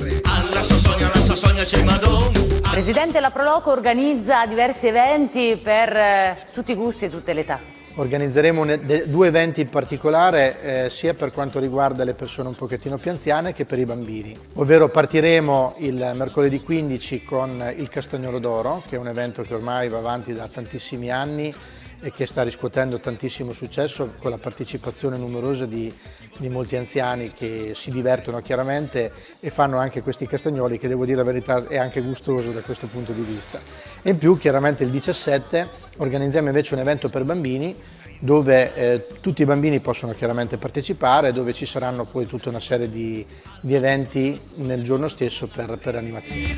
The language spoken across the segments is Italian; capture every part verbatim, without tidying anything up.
Presidente, la Proloco organizza diversi eventi per eh, tutti i gusti e tutte le età. Organizzeremo due eventi in particolare, eh, sia per quanto riguarda le persone un pochettino più anziane che per i bambini. Ovvero partiremo il mercoledì quindici con il Castagnolo d'Oro, che è un evento che ormai va avanti da tantissimi anni e che sta riscuotendo tantissimo successo con la partecipazione numerosa di, di molti anziani che si divertono chiaramente e fanno anche questi castagnoli che, devo dire la verità, è anche gustoso da questo punto di vista. E in più chiaramente il diciassette organizziamo invece un evento per bambini dove eh, tutti i bambini possono chiaramente partecipare, dove ci saranno poi tutta una serie di, di eventi nel giorno stesso per, per animazioni.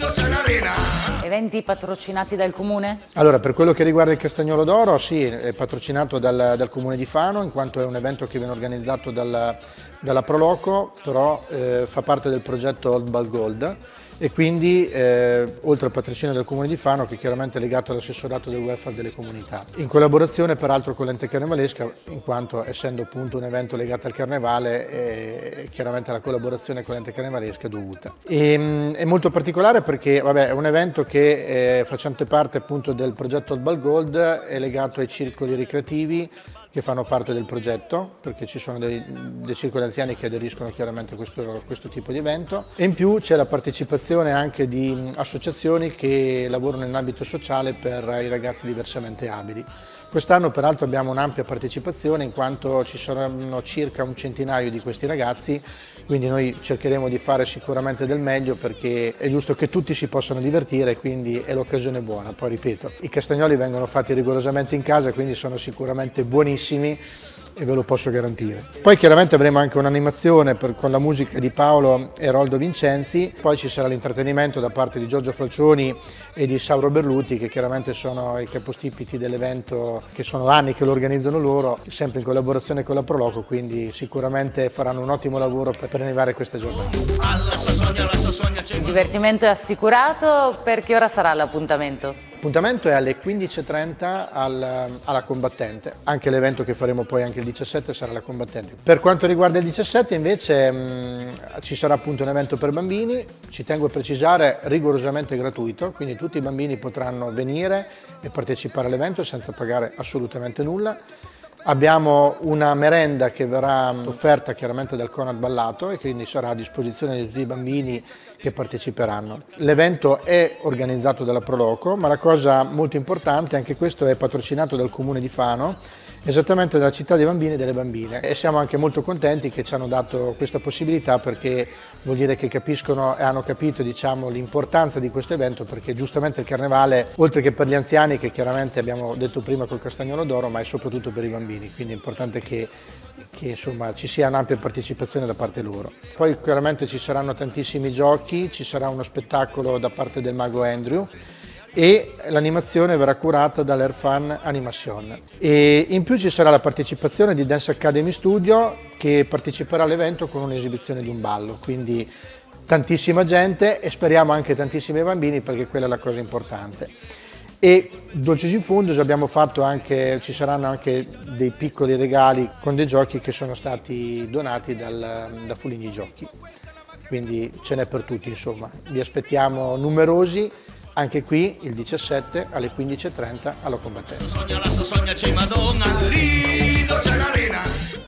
Eventi patrocinati dal Comune? Allora, per quello che riguarda il Castagnolo d'Oro, sì, è patrocinato dal, dal Comune di Fano, in quanto è un evento che viene organizzato dal, dalla Proloco, però eh, fa parte del progetto Old Ball Gold, e quindi eh, oltre al patrocinio del Comune di Fano, che chiaramente è legato all'assessorato del welfare delle comunità, in collaborazione peraltro con l'ente carnevalesca, in quanto essendo appunto un evento legato al carnevale, eh, chiaramente la collaborazione con l'ente carnevalesca è dovuta. E, mh, è molto particolare perché vabbè, è un evento che eh, facente parte appunto del progetto Old Ball Gold, è legato ai circoli ricreativi che fanno parte del progetto, perché ci sono dei, dei circoli anziani che aderiscono chiaramente a questo, a questo tipo di evento, e in più c'è la partecipazione anche di associazioni che lavorano in ambito sociale per i ragazzi diversamente abili. Quest'anno peraltro abbiamo un'ampia partecipazione, in quanto ci saranno circa un centinaio di questi ragazzi, quindi noi cercheremo di fare sicuramente del meglio, perché è giusto che tutti si possano divertire, quindi è l'occasione buona. Poi ripeto, i castagnoli vengono fatti rigorosamente in casa, quindi sono sicuramente buonissimi e ve lo posso garantire. Poi chiaramente avremo anche un'animazione con la musica di Paolo e Roldo Vincenzi, poi ci sarà l'intrattenimento da parte di Giorgio Falcioni e di Sauro Berluti, che chiaramente sono i capostipiti dell'evento, che sono anni che lo organizzano loro, sempre in collaborazione con la Proloco, quindi sicuramente faranno un ottimo lavoro per animare queste giornate. Il divertimento è assicurato. Per che ora sarà l'appuntamento? L'appuntamento è alle quindici e trenta al, alla Combattente, anche l'evento che faremo poi anche il diciassette sarà la Combattente. Per quanto riguarda il diciassette invece mh, ci sarà appunto un evento per bambini, ci tengo a precisare rigorosamente gratuito, quindi tutti i bambini potranno venire e partecipare all'evento senza pagare assolutamente nulla. Abbiamo una merenda che verrà offerta chiaramente dal Conad Ballato e quindi sarà a disposizione di tutti i bambini che parteciperanno. L'evento è organizzato dalla Proloco, ma la cosa molto importante, anche questo è patrocinato dal Comune di Fano, esattamente dalla città dei bambini e delle bambine, e siamo anche molto contenti che ci hanno dato questa possibilità, perché vuol dire che capiscono e hanno capito, diciamo, l'importanza di questo evento, perché giustamente il carnevale, oltre che per gli anziani, che chiaramente abbiamo detto prima col Castagnolo d'Oro, ma è soprattutto per i bambini, quindi è importante che, che insomma, ci sia un'ampia partecipazione da parte loro. Poi chiaramente ci saranno tantissimi giochi, ci sarà uno spettacolo da parte del mago Andrew, e l'animazione verrà curata dall'Airfan Animation. E in più ci sarà la partecipazione di Dance Academy Studio, che parteciperà all'evento con un'esibizione di un ballo, quindi tantissima gente e speriamo anche tantissimi bambini, perché quella è la cosa importante. E dolcis in fundus abbiamo fatto anche, ci saranno anche dei piccoli regali con dei giochi che sono stati donati dal, da Foligni Giochi, quindi ce n'è per tutti, insomma. Vi aspettiamo numerosi anche qui il diciassette alle quindici e trenta alla Combattente.